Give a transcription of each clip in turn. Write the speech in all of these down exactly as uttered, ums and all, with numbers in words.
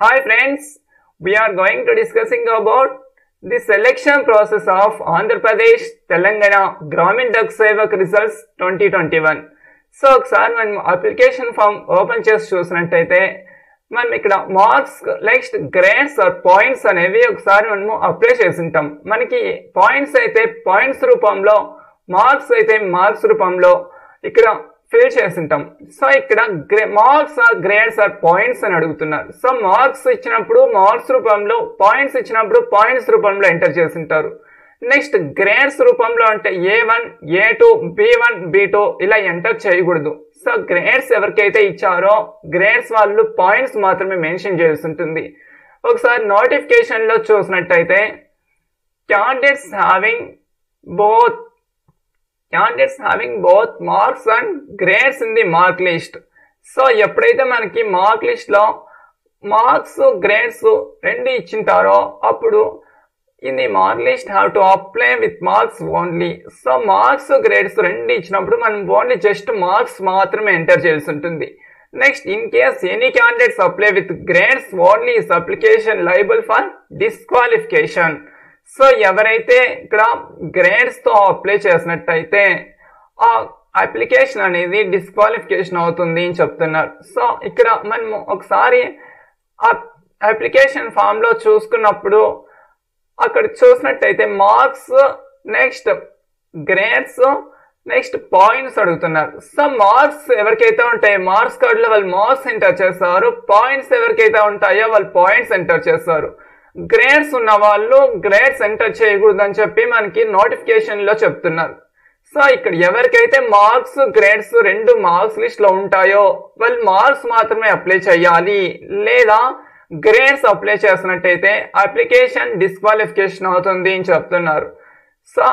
Hi friends, we are going to discussing about the selection process of Andhra Pradesh Telangana Gramin Dak Sevak results twenty twenty-one. So ఒకసారి మనం application form open చేసి చూసినట్టయితే మనం ఇక్కడ marks next grades or points అనేవి ఒకసారి మనము apply చేసి ఉంటాం. మనకి పాయింట్స్ అయితే పాయింట్స్ రూపంలో, మార్క్స్ అయితే మార్క్స్ రూపంలో ఇక్కడ ఫిల్ చేసి ఉంటాం. సో ఇక్కడ marks or grades or points అని అడుగుతున్నారు. సో మార్క్స్ ఇచ్చినప్పుడు మార్క్స్ రూపంలో, పాయింట్స్ ఇచ్చినప్పుడు పాయింట్స్ రూపంలో ఎంటర్ చేసి ఉంటారు. నెక్స్ట్ గ్రేడ్స్ రూపంలో అంటే A one A two B one B two ఇలా ఎంటర్ చేయకూడదు. సో గ్రేడ్స్ ఎవరికైతే ఇచ్చారో గ్రేడ్స్ వాళ్ళు పాయింట్స్ మాత్రమే మెన్షన్ చేసి ఉంటుంది. ఒకసారి నోటిఫికేషన్ లో చూసినట్టయితే candidates having both candidates having both marks and grades in the mark list. So ఎప్పుడైతే మనకి మార్క్ లిస్ట్ లో మార్క్స్ గ్రేడ్స్ రెండు ఇచ్చింటారో అప్పుడు in the mark list have to apply with marks only. So marks grades రెండు ఇచ్చినప్పుడు మనం only just marks మాత్రమే ఎంటర్ చేయాల్సి ఉంటుంది. Next in case any candidates apply with grades only is application liable for disqualification. So ఎవరైతే ఇక్కడ grades తో apply చేసినట్టయితే ఆ అప్లికేషన్ అనేది డిస్క్వాలిఫికేషన్ అవుతుంది అని చెప్తున్నారు. సో ఇక్కడ మనం ఒకసారి ఆ అప్లికేషన్ ఫామ్ లో చూసుకున్నప్పుడు అక్కడ చూసినట్టయితే marks next grades next points అడుగుతున్నారు. సో మార్క్స్ ఎవరికైతే ఉంటాయో మార్క్స్ కార్డులో వాళ్ళు మార్క్స్ ఎంటర్ చేస్తారు, పాయింట్స్ ఎవరికైతే ఉంటాయో వాళ్ళు పాయింట్స్ ఎంటర్ చేస్తారు. గ్రేడ్స్ ఉన్న వాళ్ళు గ్రేడ్స్ ఎంటర్ చేయకూడదు అని చెప్పి మనకి నోటిఫికేషన్ లో చెప్తున్నారు. సో ఇక్కడ ఎవరికైతే మార్క్స్ గ్రేడ్స్ రెండు మార్క్స్ లిస్ట్ లో ఉంటాయో వాళ్ళు మార్క్స్ మాత్రమే అప్లై చేయాలి, లేదా గ్రేడ్స్ అప్లై చేసినట్టయితే అప్లికేషన్ డిస్క్వాలిఫికేషన్ అవుతుంది అని చెప్తున్నారు. సో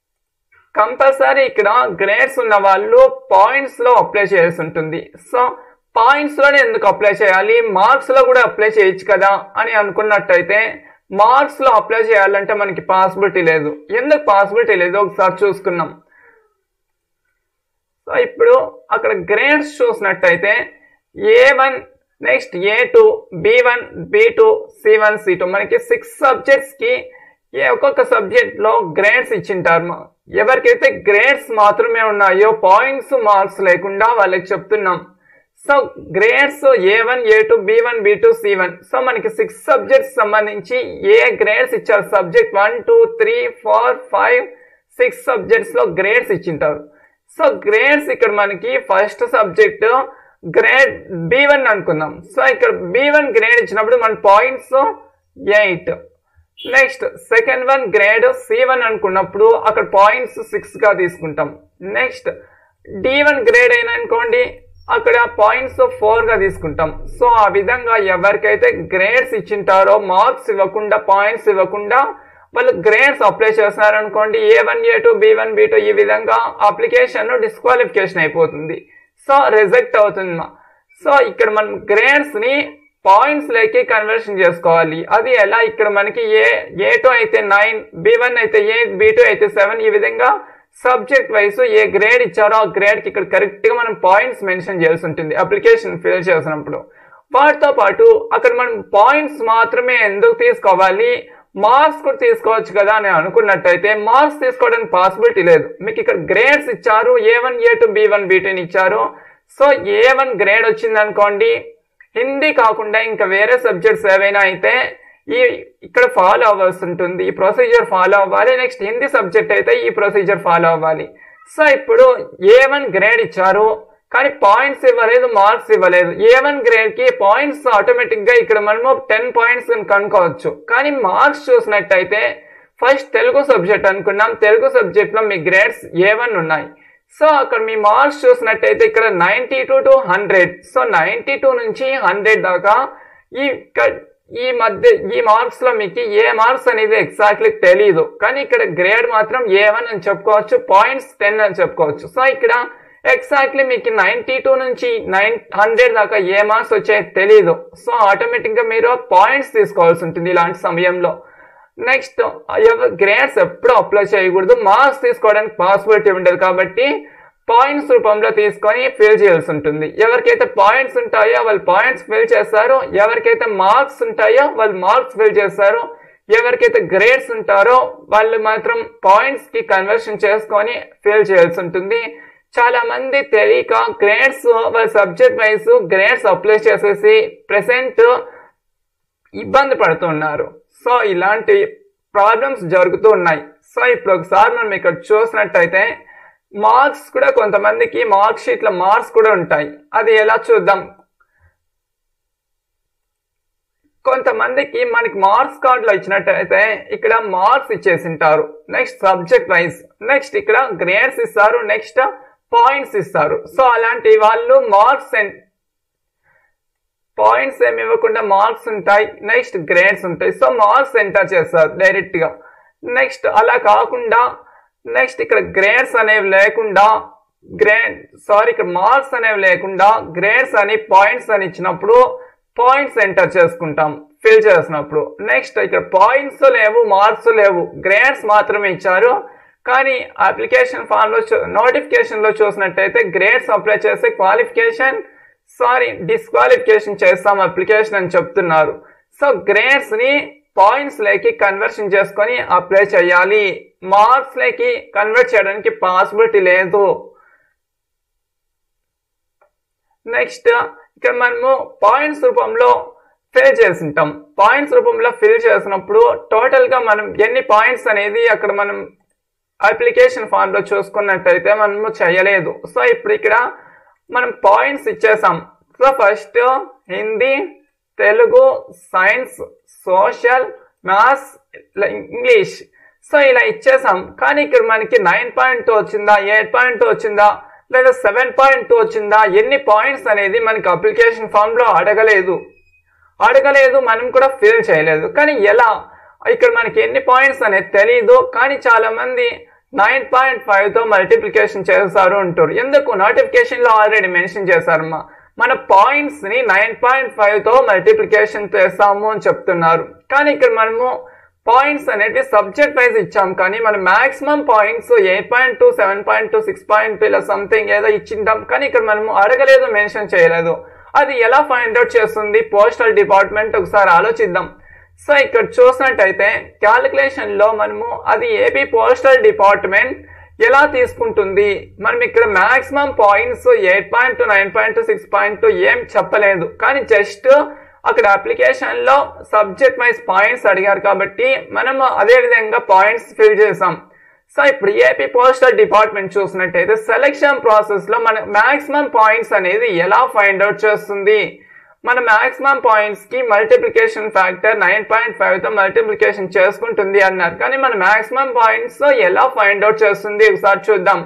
కంపల్సరీ ఇక్కడ గ్రేడ్స్ ఉన్న వాళ్ళు పాయింట్స్ లో అప్లై చేయాల్సి ఉంటుంది. సో పాయింట్స్ లోనే ఎందుకు అప్లై చేయాలి, మార్క్స్ లో కూడా అప్లై చేయొచ్చు కదా అని అనుకున్నట్టయితే మార్క్స్ లో అప్లై చేయాలంటే మనకి పాసిబిలిటీ లేదు. ఎందుకు పాసిబిలిటీ లేదు ఒకసారి చూసుకున్నాం. సో ఇప్పుడు అక్కడ గ్రేడ్స్ చూసినట్టయితే A one next A two B one B two C one C two మనకి సిక్స్ సబ్జెక్ట్స్ కి ఏ ఒక్కొక్క సబ్జెక్ట్ లో గ్రేడ్స్ ఇచ్చింటారు. ఎవరికైతే గ్రేడ్స్ మాత్రమే ఉన్నాయో పాయింట్స్ మార్క్స్ లేకుండా వాళ్ళకి చెప్తున్నాం. So grades A one A two B one B two C one. So మనకి సిక్స్ సబ్జెక్ట్స్ సంబంధించి ఏ గ్రేడ్స్ ఇచ్చారు, subject one two three four five six subjects లో గ్రేడ్స్ ఇచ్చింటారు. సో గ్రేడ్స్ ఇక్కడ మనకి first subject grade B one అనుకుందాం. So ఇక్కడ బి వన్ గ్రేడ్ ఇచ్చినప్పుడు మన points eight. Next second one grade C one అనుకున్నప్పుడు అక్కడ పాయింట్స్ సిక్స్ గా తీసుకుంటాం. నెక్స్ట్ డి వన్ గ్రేడ్ అయినా అనుకోండి అక్కడ పాయింట్స్ ఫోర్ గా తీసుకుంటాం. సో ఆ విధంగా ఎవరికైతే గ్రేడ్స్ ఇచ్చింటారో మార్క్స్ ఇవ్వకుండా పాయింట్స్ ఇవ్వకుండా వాళ్ళు గ్రేడ్స్ అప్లై చేస్తున్నారు అనుకోండి A one A two B one B two ఈ విధంగా అప్లికేషన్ డిస్క్వాలిఫికేషన్ అయిపోతుంది. సో రిజెక్ట్ అవుతుంది. సో ఇక్కడ మనం గ్రేడ్స్ ని పాయింట్స్ లేకి కన్వర్షన్ చేసుకోవాలి. అది ఎలా, ఇక్కడ మనకి ఏ ఏ టూ అయితే నైన్, బి వన్ అయితే ఎయిట్, బి టూ అయితే సెవెన్ ఈ విధంగా సబ్జెక్ట్ వైస్ ఏ గ్రేడ్ ఇచ్చారో ఆ గ్రేడ్ కి ఇక్కడ కరెక్ట్ గా మనం పాయింట్స్ మెన్షన్ చేయాల్సి ఉంటుంది అప్లికేషన్ ఫిల్ చేసినప్పుడు. వాటితో పాటు అక్కడ మనం పాయింట్స్ మాత్రమే ఎందుకు తీసుకోవాలి, మార్క్స్ కూడా తీసుకోవచ్చు కదా అని అనుకున్నట్టయితే మార్క్స్ తీసుకోవడానికి పాసిబిలిటీ లేదు. మీకు ఇక్కడ గ్రేడ్స్ ఇచ్చారు, A one A two B one B two ఇచ్చారు. సో ఏ వన్ గ్రేడ్ వచ్చింది అనుకోండి, హిందీ కాకుండా ఇంకా వేరే సబ్జెక్ట్స్ ఏవైనా అయితే ఈ ఇక్కడ ఫాలో అవ్వాల్సి ఉంటుంది, ఈ ప్రొసీజర్ ఫాలో అవ్వాలి. నెక్స్ట్ హిందీ సబ్జెక్ట్ అయితే ఈ ప్రొసీజర్ ఫాలో అవ్వాలి. సో ఇప్పుడు ఏ వన్ గ్రేడ్ ఇచ్చారు కానీ పాయింట్స్ ఇవ్వలేదు, మార్క్స్ ఇవ్వలేదు. ఏ వన్ గ్రేడ్ కి పాయింట్స్ ఆటోమేటిక్ గా ఇక్కడ మనము టెన్ పాయింట్స్ కనుక్కోవచ్చు. కానీ మార్క్స్ చూసినట్టయితే ఫస్ట్ తెలుగు సబ్జెక్ట్ అనుకున్నాం, తెలుగు సబ్జెక్ట్ లో మీ గ్రేడ్స్ ఏ వన్ ఉన్నాయి. సో అక్కడ మీ మార్క్స్ చూసినట్టయితే ఇక్కడ ninety two to hundred. So ninety two నుంచి హండ్రెడ్ దాకా ఈ ఈ మధ్య ఈ మార్క్స్ లో మీకు ఏ మార్క్స్ అనేది ఎగ్జాక్ట్లీ తెలీదు, కానీ ఇక్కడ గ్రేడ్ మాత్రం ఏ వన్ అని చెప్పుకోవచ్చు, పాయింట్స్ టెన్ అని చెప్పుకోవచ్చు. సో ఇక్కడ ఎగ్జాక్ట్లీ మీకు నైన్టీ టూ నుంచి నైన్ హండ్రెడ్ దాకా ఏ మార్క్స్ వచ్చాయో తెలీదు. సో ఆటోమేటిక్ గా మీరు పాయింట్స్ తీసుకోవాల్సి ఉంటుంది ఇలాంటి సమయంలో. నెక్స్ట్ గ్రేడ్స్ ఎప్పుడు అప్లై చేయకూడదు, మార్క్స్ తీసుకోవడానికి పాసిబిలిటీ ఉండదు కాబట్టి పాయింట్స్ రూపంలో తీసుకొని ఫిల్ చేయాల్సి ఉంటుంది. ఎవరికైతే పాయింట్స్ ఉంటాయో వాళ్ళు పాయింట్స్ ఫిల్ చేస్తారు, ఎవరికైతే మార్క్స్ ఉంటాయో వాళ్ళు మార్క్స్ ఫిల్ చేస్తారు, ఎవరికైతే గ్రేడ్స్ ఉంటారో వాళ్ళు మాత్రం పాయింట్స్ కి కన్వర్షన్ చేసుకొని ఫిల్ చేయాల్సి ఉంటుంది. చాలా మంది తెలియక గ్రేడ్స్ వాళ్ళ సబ్జెక్ట్ వైజ్ గ్రేడ్స్ అప్లై చేసేసి ప్రెసెంట్ ఇబ్బంది పడుతున్నారు. సో ఇలాంటి ప్రాబ్లమ్స్ జరుగుతూ ఉన్నాయి. సో ఇప్పుడు ఒకసారి మనం ఇక్కడ చూసినట్టయితే మార్క్స్ కూడా కొంతమందికి మార్క్ షీట్ల మార్క్స్ కూడా ఉంటాయి. అది ఎలా చూద్దాం. కొంతమందికి మనకి మార్క్స్ కార్డులో ఇచ్చినట్టయితే ఇక్కడ మార్క్స్ ఇచ్చేసింటారు, నెక్స్ట్ సబ్జెక్ట్ వైజ్, నెక్స్ట్ ఇక్కడ గ్రేడ్స్ ఇస్తారు, నెక్స్ట్ పాయింట్స్ ఇస్తారు. సో అలాంటి వాళ్ళు మార్క్స్ అండ్ పాయింట్స్ ఏమి ఇవ్వకుండా మార్క్స్ ఉంటాయి, నెక్స్ట్ గ్రేడ్స్ ఉంటాయి. సో మార్క్స్ ఎంటర్ చేస్తారు డైరెక్ట్ గా. నెక్స్ట్ అలా కాకుండా నెక్స్ట్ ఇక్కడ గ్రేడ్స్ అనేవి లేకుండా గ్రేడ్ సారీ ఇక్కడ మార్క్స్ అనేవి లేకుండా గ్రేడ్స్ అని పాయింట్స్ అని ఇచ్చినప్పుడు పాయింట్స్ ఎంటర్ చేసుకుంటాం ఫిల్ చేసినప్పుడు. నెక్స్ట్ ఇక్కడ పాయింట్స్ లేవు, మార్క్స్ లేవు, గ్రేడ్స్ మాత్రమే ఇచ్చారు. కానీ అప్లికేషన్ ఫామ్ లో నోటిఫికేషన్ లో చూసినట్టయితే గ్రేడ్స్ అప్లై చేస్తే క్వాలిఫికేషన్ సారీ డిస్క్వాలిఫికేషన్ చేస్తాం అప్లికేషన్ అని చెప్తున్నారు. సో గ్రేడ్స్ ని పాయింట్స్ లేకి కన్వర్షన్ చేసుకొని అప్లై చేయాలి, మార్క్స్ లేకి కన్వర్ట్ చేయడానికి పాసిబిలిటీ లేదు. నెక్స్ట్ ఇక్కడ మనము పాయింట్స్ రూపంలో ఫిల్ చేసి ఉంటాం. పాయింట్స్ రూపంలో ఫిల్ చేసినప్పుడు టోటల్ గా మనం ఎన్ని పాయింట్స్ అనేది అక్కడ మనం అప్లికేషన్ ఫామ్ లో చూసుకున్నట్టయితే మనము చేయలేదు. సో ఇప్పుడు ఇక్కడ మనం పాయింట్స్ ఇచ్చేసాం. So first Hindi, Telugu, science, social, maths, English. So ఇలా ఇచ్చేసాం. కానీ ఇక్కడ మనకి నైన్ పాయింట్ టూ వచ్చిందా, ఎయిట్ పాయింట్ టూ వచ్చిందా, లేదా సెవెన్ పాయింట్ టూ వచ్చిందా, ఎన్ని పాయింట్స్ అనేది మనకి అప్లికేషన్ ఫామ్ లో అడగలేదు అడగలేదు మనం కూడా ఫిల్ చేయలేదు. కానీ ఎలా ఇక్కడ మనకి ఎన్ని పాయింట్స్ అనేది తెలియదు. కానీ చాలా మంది నైన్ పాయింట్ ఫైవ్ తో మల్టిప్లికేషన్ చేస్తారు అంటారు. ఎందుకు? నోటిఫికేషన్ లో ఆల్రెడీ మెన్షన్ చేశారమ్మా, మన పాయింట్స్ ని నైన్ పాయింట్ ఫైవ్ తో మల్టిప్లికేషన్ చేస్తాము అని చెప్తున్నారు. కానీ ఇక్కడ మనము పాయింట్స్ అనేవి సబ్జెక్ట్ వైజ్ ఇచ్చాం, కానీ మన maximum points eight point two, seven point two, six point two ఇలా సంథింగ్ ఏదో ఇచ్చింటాం. కానీ ఇక్కడ మనము అడగలేదు, మెన్షన్ చేయలేదు. అది ఎలా ఫైండ్ అవుట్ చేస్తుంది పోస్టల్ డిపార్ట్మెంట్, ఒకసారి ఆలోచిద్దాం. సో ఇక్కడ చూసినట్టయితే క్యాలిక్యులేషన్ లో మనము అది ఏపీ పోస్టల్ డిపార్ట్మెంట్ ఎలా తీసుకుంటుంది, మనం ఇక్కడ maximum points eight point two, nine point two, six point two ఏం చెప్పలేదు. కానీ జస్ట్ అక్కడ అప్లికేషన్ లో సబ్జెక్ట్ వైజ్ పాయింట్స్ అడిగారు కాబట్టి మనము అదే విధంగా పాయింట్స్ ఫిల్ చేసాం. సో ఇప్పుడు ఏపీ పోస్టల్ డిపార్ట్మెంట్ చూసినట్టయితే సెలెక్షన్ ప్రాసెస్ లో మన మాక్సిమం పాయింట్స్ అనేది ఎలా ఫైండ్ అవుట్ చేస్తుంది, మన మాక్సిమం పాయింట్స్ కి multiplication factor nine point five తో మల్టిప్లికేషన్ చేసుకుంటుంది అన్నారు. కానీ మన మాక్సిమం పాయింట్స్ ఎలా ఫైండ్ అవుట్ చేస్తుంది ఒకసారి చూద్దాం.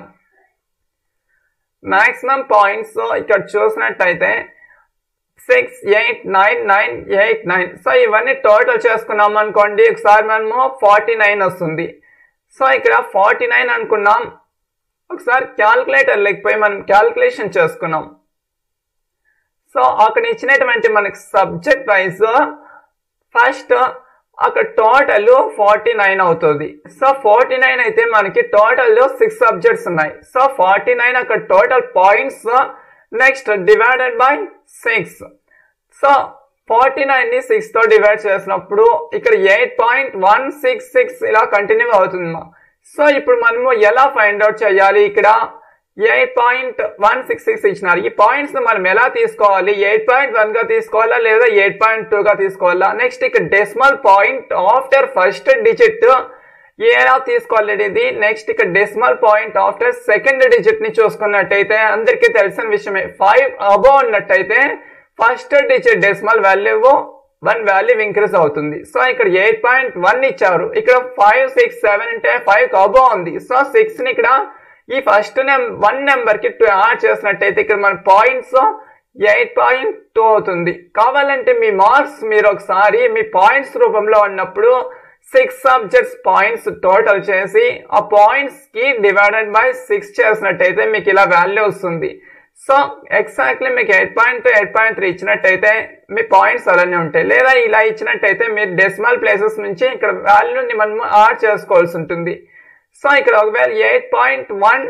మాక్సిమం పాయింట్స్ ఇక్కడ చూసినట్టయితే six, eight, nine, nine, eight, nine. So ఇవన్నీ టోటల్ చేసుకున్నాం అనుకోండి, ఒకసారి మనము ఫార్టీ నైన్ వస్తుంది. సో ఇక్కడ ఫార్టీ నైన్ అనుకున్నాం. ఒకసారి క్యాల్కులేటర్ లేకపోయి మనం క్యాల్కులేషన్ చేసుకున్నాం. సో అక్కడ ఇచ్చినటువంటి మనకి సబ్జెక్ట్ వైజ్ ఫస్ట్ అక్కడ టోటల్ ఫార్టీ నైన్ అవుతుంది. సో ఫార్టీ నైన్ అయితే మనకి టోటల్ సిక్స్ సబ్జెక్ట్స్ ఉన్నాయి. సో ఫార్టీ నైన్ అక్కడ total points, next divided by six. So forty nine ని సిక్స్ తో డివైడ్ చేసినప్పుడు ఇక్కడ eight point one six six ఇలా కంటిన్యూ అవుతుంది. సో ఇప్పుడు మనము ఎలా ఫైండ్ అవుట్ చేయాలి, ఇక్కడ eight point one six six ఇచ్చినారు. ఈ పాయింట్స్ మనం ఎలా తీసుకోవాలి, ఎయిట్ పాయింట్ వన్ గా తీసుకోవాలా లేదా ఎయిట్ పాయింట్ టూ గా తీసుకోవాలా. నెక్స్ట్ ఇక్కడ decimal point after first digit ఎలా తీసుకోవాలి ఇది. నెక్స్ట్ ఇక్కడ decimal point after second digit ని చూసుకున్నట్టయితే అందరికీ తెలిసిన విషయమే, ఫైవ్ అబోవ్ ఉన్నట్టయితే first digit decimal value one value increase అవుతుంది. సో ఇక్కడ ఎయిట్ పాయింట్ వన్ ఇచ్చారు, ఇక్కడ ఫైవ్ సిక్స్ సెవెన్ అంటే ఫైవ్ అబోవ్ ఉంది. సో సిక్స్ ని ఇక్కడ ఈ ఫస్ట్ వన్ నెంబర్ కి టూ యాడ్ చేసినట్టయితే ఇక్కడ మన పాయింట్స్ ఎయిట్ పాయింట్ టూ అవుతుంది. కావాలంటే మీ మార్క్స్ మీరు ఒకసారి మీ పాయింట్స్ రూపంలో ఉన్నప్పుడు సిక్స్ సబ్జెక్ట్స్ పాయింట్స్ టోటల్ చేసి ఆ పాయింట్స్ కి డివైడెడ్ బై సిక్స్ చేసినట్టయితే మీకు ఇలా వాల్యూ వస్తుంది. సో ఎగ్జాక్ట్లీ మీకు eight point two, eight point three ఇచ్చినట్టయితే మీ పాయింట్స్ అలానే ఉంటాయి. లేదా ఇలా ఇచ్చినట్టయితే మీరు డెసిమల్ ప్లేసెస్ నుంచి ఇక్కడ వాల్యూని మనం యాడ్ చేసుకోవాల్సి ఉంటుంది. సో ఇక్కడ ఒకవేళ ఎయిట్ పాయింట్ వన్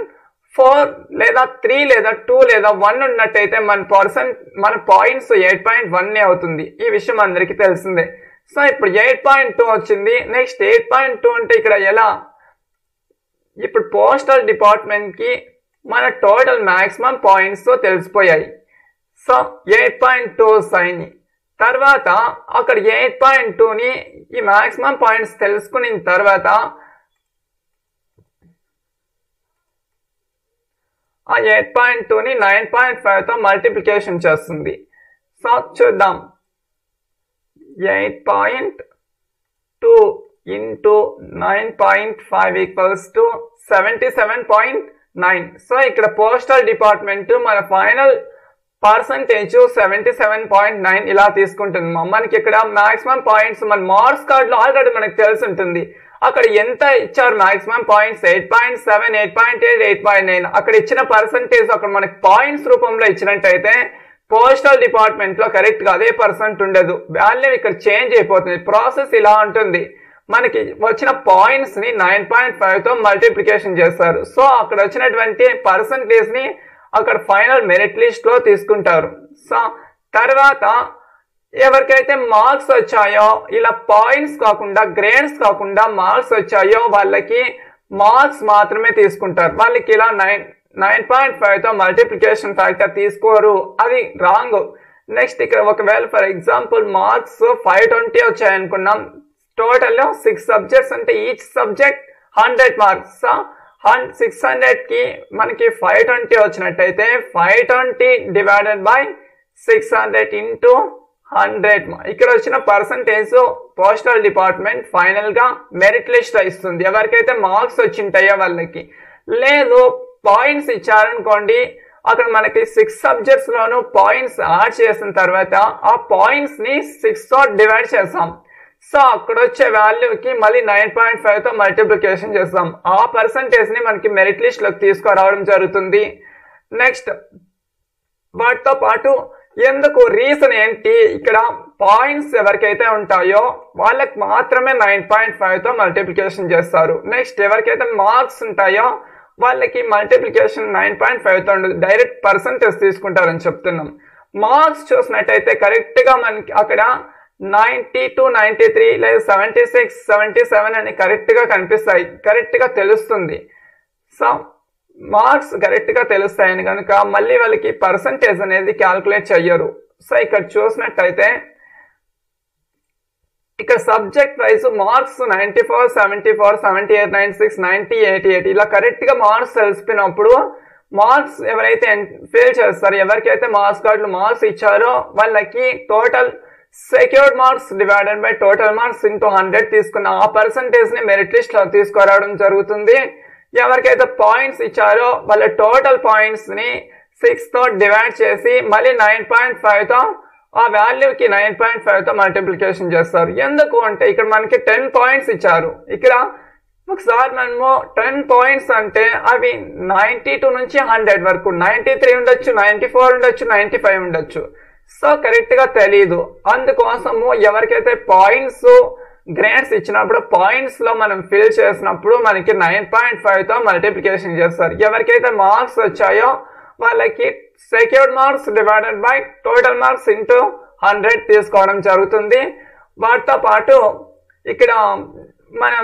ఫోర్ లేదా త్రీ లేదా టూ లేదా వన్ ఉన్నట్టయితే మన పర్సెంట్ మన పాయింట్స్ ఎయిట్ పాయింట్ వన్ అవుతుంది. ఈ విషయం అందరికీ తెలిసిందే. సో ఇప్పుడు ఎయిట్ పాయింట్ టూ వచ్చింది. నెక్స్ట్ ఎయిట్ పాయింట్ టూ అంటే ఇక్కడ ఎలా, ఇప్పుడు పోస్టల్ డిపార్ట్మెంట్ కి మన టోటల్ మాక్సిమం పాయింట్స్ తెలిసిపోయాయి. So eight point two sign తర్వాత అక్కడ ఎయిట్ పాయింట్ టూని ఈ మాక్సిమం పాయింట్స్ తెలుసుకున్న తర్వాత ఆ ఎయిట్ పాయింట్ టూని నైన్ పాయింట్ ఫైవ్తో మల్టిప్లికేషన్ చేస్తుంది. సో చూద్దాం, eight point two into nine point five equals to seventy seven point nine. So ఇక్కడ పోస్టల్ డిపార్ట్మెంట్ మన final percentage seventy seven point nine ఇలా తీసుకుంటుంది. మనకి ఇక్కడ మాక్సిమం పాయింట్స్ మన మార్క్స్ కార్డులో ఆల్రెడీ మనకు తెలిసి ఉంటుంది. అక్కడ ఎంత ఇచ్చారు maximum points, eight point seven eight point eight eight point nine అక్కడ ఇచ్చిన పర్సంటేజ్ అక్కడ మనకి పాయింట్స్ రూపంలో ఇచ్చినట్టయితే పోస్టల్ డిపార్ట్మెంట్ లో కరెక్ట్ గా అదే పర్సెంట్ ఉండదు, వాల్యూ ఇక్కడ చేంజ్ అయిపోతుంది. ప్రాసెస్ ఇలా ఉంటుంది, మనకి వచ్చిన పాయింట్స్ ని నైన్ పాయింట్ ఫైవ్ తో మల్టిప్లికేషన్ చేస్తారు. సో అక్కడ వచ్చినటువంటి పర్సంటేజ్ ని అక్కడ ఫైనల్ మెరిట్ లిస్ట్ లో తీసుకుంటారు. సో తర్వాత ఎవరికైతే మార్క్స్ వచ్చాయో ఇలా పాయింట్స్ కాకుండా గ్రేడ్స్ కాకుండా మార్క్స్ వచ్చాయో వాళ్ళకి మార్క్స్ మాత్రమే తీసుకుంటారు. వాళ్ళకి ఇలా నైన్ నైన్ పాయింట్ ఫైవ్ తో మల్టిప్లికేషన్ ఫ్యాక్టర్ తీసుకోరు, అది రాంగ్. నెక్స్ట్ ఇక్కడ ఒకవేళ for example marks five twenty వచ్చాయనుకున్నాం, టోటల్ సిక్స్ సబ్జెక్ట్స్ అంటే each subject hundred marks. Six hundred కి మనకి ఫైవ్ ట్వంటీ వచ్చినట్టయితే five twenty divided by six hundred into hundred ఇక్కడ వచ్చిన పర్సంటేజ్ పోస్టల్ డిపార్ట్మెంట్ ఫైనల్ గా మెరిట్ లిస్ట్ ఇస్తుంది ఎవరికైతే మార్క్స్ వచ్చింటాయో వాళ్ళకి. లేదు పాయింట్స్ ఇచ్చారనుకోండి, అక్కడ మనకి సిక్స్ సబ్జెక్ట్స్ లోను పాయింట్స్ యాడ్ చేసిన తర్వాత ఆ పాయింట్స్ ని సిక్స్ తో డివైడ్ చేస్తాం. సో అక్కడ వచ్చే వాల్యూకి మళ్ళీ నైన్ పాయింట్ ఫైవ్ తో మల్టిప్లికేషన్ చేస్తాం. ఆ పర్సంటేజ్ ని మనకి మెరిట్ లిస్ట్ లోకి తీసుకురావడం జరుగుతుంది. నెక్స్ట్ వాటితో పాటు ఎందుకు రీజన్ ఏంటి, ఇక్కడ పాయింట్స్ ఎవరికైతే ఉంటాయో వాళ్ళకి మాత్రమే నైన్ పాయింట్ ఫైవ్ తో మల్టిప్లికేషన్ చేస్తారు. నెక్స్ట్ ఎవరికైతే మార్క్స్ ఉంటాయో వాళ్ళకి మల్టిప్లికేషన్ నైన్ పాయింట్ ఫైవ్ తో ఉండదు, డైరెక్ట్ పర్సంటేజ్ తీసుకుంటారని చెప్తున్నాం. మార్క్స్ చూసినట్టయితే కరెక్ట్ గా మనకి అక్కడ నైన్టీ టు నైన్టీ త్రీ లేదా సెవెంటీ సిక్స్ సెవెంటీ సెవెన్ అని కరెక్ట్ గా కనిపిస్తాయి, కరెక్ట్ గా తెలుస్తుంది. సో మార్క్స్ కరెక్ట్ గా తెలుస్తాయని కనుక మళ్ళీ వాళ్ళకి పర్సంటేజ్ అనేది క్యాల్కులేట్ చెయ్యరు. సో ఇక్కడ చూసినట్టయితే ఇక్కడ subject wise marks ninety four seventy four seventy eight ninety six ninety eighty eight ఇలా కరెక్ట్ గా మార్క్స్ తెలిసిపోయినప్పుడు మార్క్స్ ఎవరైతే ఫెయిల్ చేస్తారో, ఎవరికైతే మార్క్స్ కార్డులు మార్క్స్ ఇచ్చారో వాళ్ళకి total secured marks divided by total marks into hundred తీసుకున్న ఆ పర్సంటేజ్ ని మెరిట్ లిస్ట్ లో తీసుకురావడం జరుగుతుంది. ఎవరికైతే పాయింట్స్ ఇచ్చారో వాళ్ళ టోటల్ పాయింట్స్ ని సిక్స్ తో డివైడ్ చేసి మళ్ళీ నైన్ పాయింట్ ఫైవ్ తో ఆ వాల్యూకి నైన్ పాయింట్ ఫైవ్ తో మల్టిప్లికేషన్ చేస్తారు. ఎందుకు అంటే ఇక్కడ మనకి టెన్ పాయింట్స్ ఇచ్చారు. ఇక్కడ ఒకసారి మనము టెన్ పాయింట్స్ అంటే అవి నైన్టీ టూ నుంచి హండ్రెడ్ వరకు, నైన్టీ త్రీ ఉండొచ్చు, నైన్టీ ఫోర్ ఉండొచ్చు, నైన్టీ ఫైవ్ ఉండొచ్చు. సో కరెక్ట్ గా తెలీదు. అందుకోసము ఎవరికైతే పాయింట్స్ గ్రేడ్స్ ఇచ్చినప్పుడు పాయింట్స్ లో మనం ఫిల్ చేసినప్పుడు మనకి నైన్ పాయింట్ ఫైవ్ తో మల్టిప్లికేషన్ చేస్తారు. ఎవరికైతే మార్క్స్ వచ్చాయో వాళ్ళకి secured marks divided by total marks into hundred తీసుకోవడం జరుగుతుంది. వాటితో పాటు ఇక్కడ మనం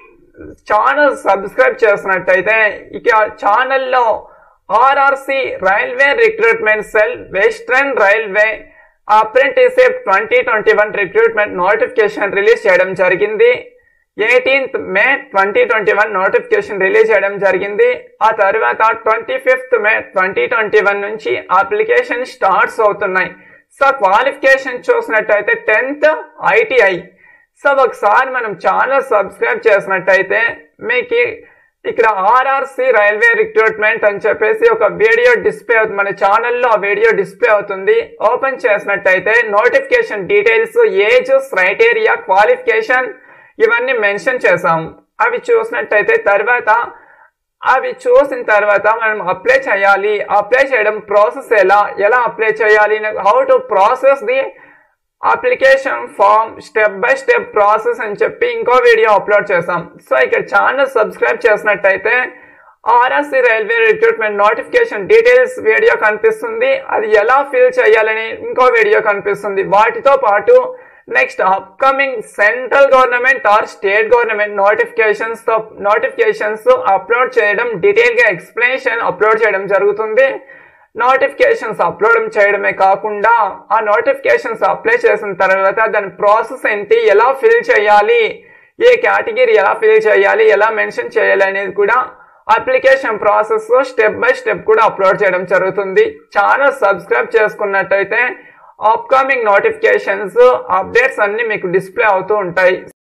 ఛానల్ సబ్స్క్రైబ్ చేసినట్టయితే ఇక ఛానల్లో RRC railway recruitment cell western railway apprenticeship twenty twenty one recruitment notification release చేయడం జరిగింది. Eighteenth May twenty twenty one notification release చేయడం జరిగింది. ఆ తర్వాత twenty fifth May twenty twenty one నుంచి అప్లికేషన్ స్టార్ట్స్ అవుతున్నాయి. సో క్వాలిఫికేషన్ చూసినట్టయితే టెన్త్ ఐటీఐ. సో ఒకసారి మనం ఛానల్ సబ్స్క్రైబ్ చేసినట్టయితే మీకు ఇక్కడ ఆర్ఆర్సి రైల్వే రిక్రూట్మెంట్ అని చెప్పేసి ఒక వీడియో డిస్ప్లే అవుతుంది, మన ఛానల్లో ఆ వీడియో డిస్ప్లే అవుతుంది. ఓపెన్ చేసినట్టయితే notification details, age, criteria, qualification ఇవన్నీ మెన్షన్ చేసాము. అవి చూసినట్టయితే తర్వాత అవి చూసిన తర్వాత మనం అప్లై చేయాలి. అప్లై చేయడం ప్రాసెస్ ఎలా ఎలా అప్లై చేయాలి, how to process the application form, step by step process అని చెప్పి ఇంకో వీడియో అప్లోడ్ చేసాం. సో ఇక్కడ ఛానల్ సబ్స్క్రైబ్ చేసినట్టయితే RRC railway recruitment notification details video కనిపిస్తుంది. అది ఎలా ఫిల్ చేయాలని ఇంకో వీడియో కనిపిస్తుంది. వాటితో పాటు next upcoming central government or state government notifications తో నోటిఫికేషన్స్ అప్లోడ్ చేయడం, డీటెయిల్ గా ఎక్స్ప్లెనేషన్ అప్లోడ్ చేయడం జరుగుతుంది. నోటిఫికేషన్స్ అప్లోడ్ చేయడమే కాకుండా ఆ నోటిఫికేషన్స్ అప్లై చేసిన తర్వాత దాని ప్రాసెస్ ఏంటి, ఎలా ఫిల్ చేయాలి, ఏ కేటగిరీ ఎలా ఫిల్ చేయాలి, ఎలా మెన్షన్ చేయాలి అనేది కూడా application process step by step కూడా అప్లోడ్ చేయడం జరుగుతుంది. ఛానల్ సబ్స్క్రైబ్ చేసుకున్నట్టయితే అప్కమింగ్ నోటిఫికేషన్స్ అప్డేట్స్ అన్ని మీకు డిస్ప్లే అవుతూ ఉంటాయి.